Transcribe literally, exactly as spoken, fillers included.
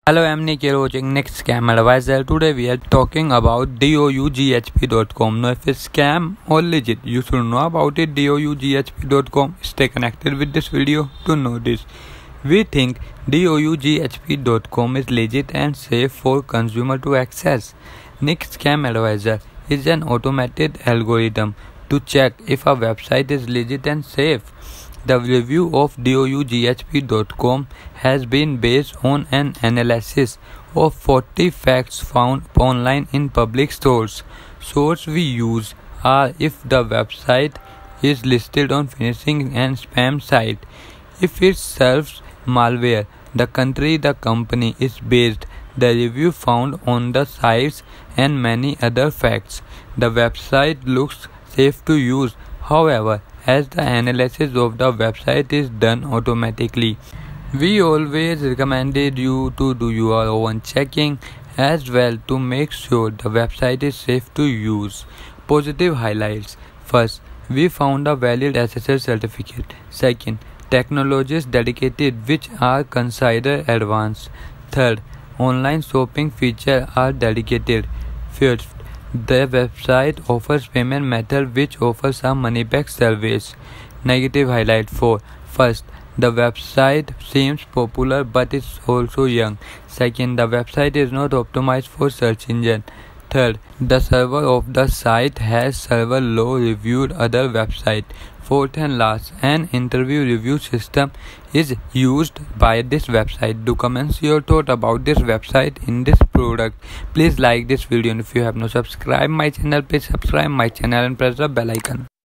Hello, I'm Nick, you're watching Next Scam Advisor. Today we are talking about D O U G H P dot com. Now if it's scam or legit, you should know about it. D O U G H P dot com. Stay connected with this video to know this. We think D O U G H P dot com is legit and safe for consumer to access. Next Scam Advisor is an automated algorithm to check if a website is legit and safe. The review of D O U G H P dot com has been based on an analysis of forty facts found online in public stores. Sources we use are if the website is listed on phishing and spam site, if it serves malware, the country the company is based, the review found on the sites, and many other facts. The website looks safe to use, however, as the analysis of the website is done automatically. We always recommended you to do your own checking as well to make sure the website is safe to use. Positive highlights. First, we found a valid S S L certificate. Second, technologies dedicated which are considered advanced. Third, online shopping features are dedicated. Fifth, the website offers payment method which offers a money back service. Negative highlight four. First, the website seems popular but is also young. Second, the website is not optimized for search engine. Third, the server of the site has several low reviewed other websites. Fourth and last, an interview review system is used by this website. Do comment your thought about this website in this product. Please like this video, and if you have not subscribed my channel, please subscribe my channel and press the bell icon.